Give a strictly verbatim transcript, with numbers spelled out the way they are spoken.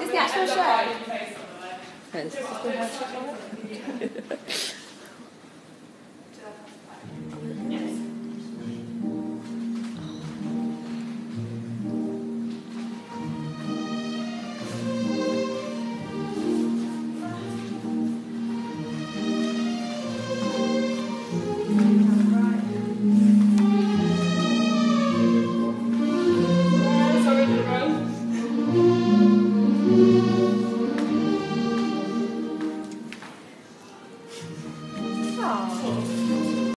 俩说帅。 粉丝对他说。